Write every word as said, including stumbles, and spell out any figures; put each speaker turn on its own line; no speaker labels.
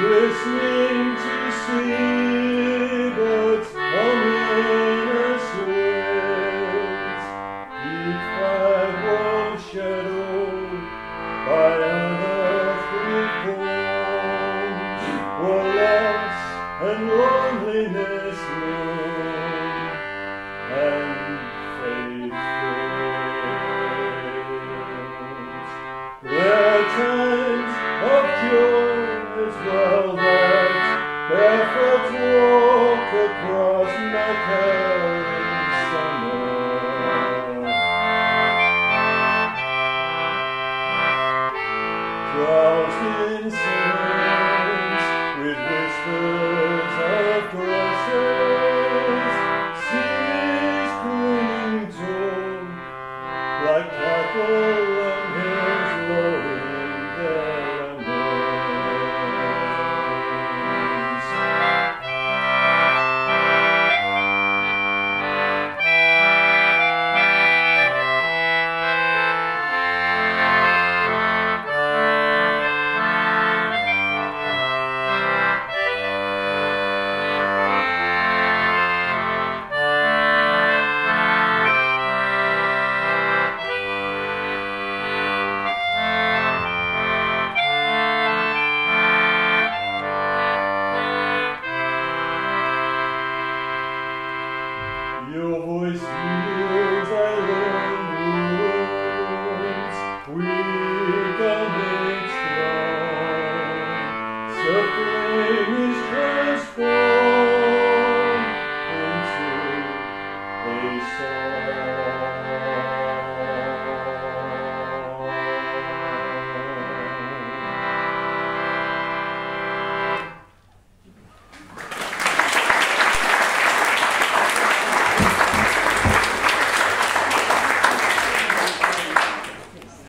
listening to seabirds humming a swells, each flag shadowed by unearthly forms, were loss and loneliness known, and faith fails. There are times of joy as well that barefoot walk across Macau in summer. Drowsed in silence with whispers